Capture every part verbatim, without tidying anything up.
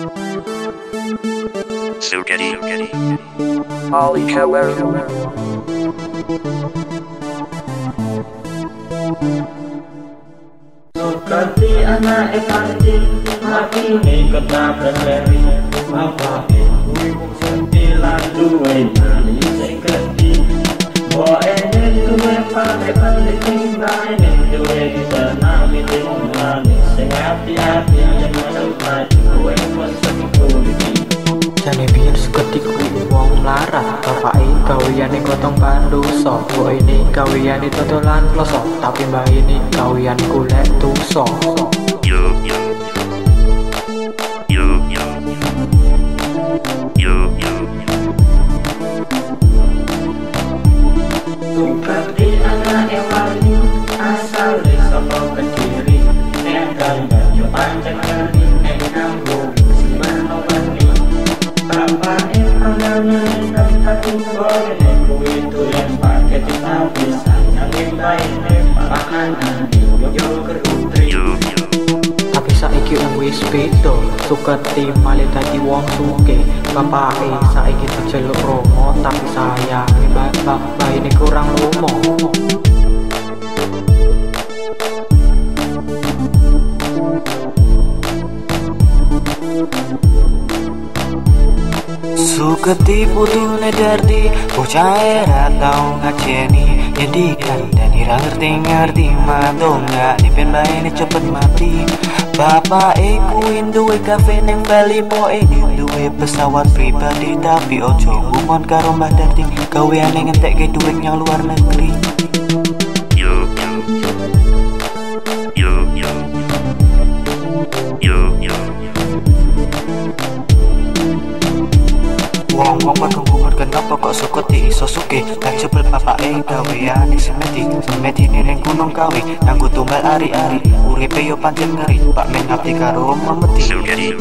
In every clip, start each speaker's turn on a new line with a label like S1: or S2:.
S1: Sugeti.
S2: Ali Keller.
S3: Sugeti anak ekanti, mati nih ketabrak beri. Bapak kuwi mung sentilan duwe nyali sing gede. Mbok ene duwe pare penting bae ning duwe senang miting ngene sing ati-ati yen masuk maju kowe pun sekuliti.
S4: Jane biyen Sugeti kuwi wong mlarat, bapake gaweyane gotong pandosa, mbokne gaweyane totolan ploso, tapi mbahine gaweyan golek dosa.
S1: Yo yo yo yo yo yo
S3: Sugeti anak ewani asal desa Kediri, nedan banyu pancen ngeri nek kanggo simanowani. Bapake panganane kan katumboy nek kuwi doyan paket dihabisan nanging baine panganan yo kerutri.
S1: yo yo
S4: Tapi saiki wis beda, Sugeti malah dadi wong sugih. Bapake saiki dijeluk Romo, tapi sayange bapak-bapakne kurang lomo.
S5: Sugeti putune Darti, bocah era tau ngaceni. Yen dikandani ra ngerti-ngerti mado nggak dipen bae cepet mati. Bapake kuwi duwe kafe ning Bali, poe duwe pesawat pribadi, tapi ojo ngomong karo Mbah Darti, gaweane ngentekke duit yang luar negeri.
S1: yo yo yo yo yo yo
S5: Wong-wong padha kenapa kok Sugeti iso sugih, tak jebul bapake gaweane semedi. Semedine ning gunung kawi, nganggo tumbal ari-ari, uripe yo pancen ngeri, Pak men ngabdi karo memedi.
S1: Sugeti.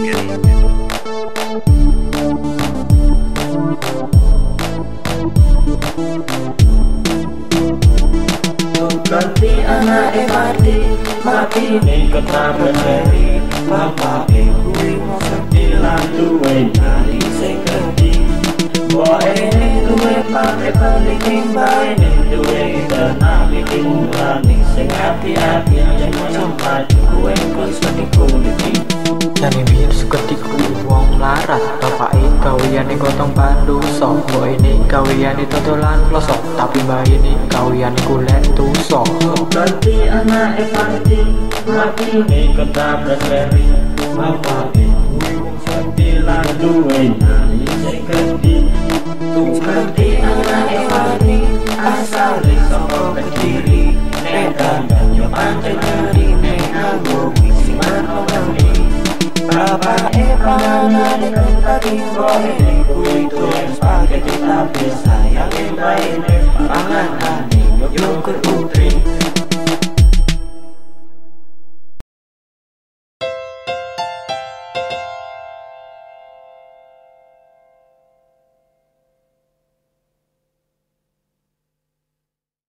S3: Sugeti anak mati, mati nih ketabrak beri. Bapake kuwi mung sentilan duwe nyali sing gede. Mbok ene duwe pare penting bae ning duwe tenang miting ngene sing ati-ati yen masuk maju kowe pun sekuliti.
S4: Jane biyen Sugeti kuwi wong mlarat, bapake gaweyane gotong pandosa, mbokne gaweyane totolan ploso, tapi mbahine gaweyane golek dosa.
S3: Sugeti anak mati, mati nih ketabrak beri. Bapake kuwi mung sentilan duwe nyali sing gede. Sugeti anak ewani asal desa Kediri, nedan banyu pancen ngeri nek kanggo simanowani. Bapake panganane kan katimboy nek kuwi duwe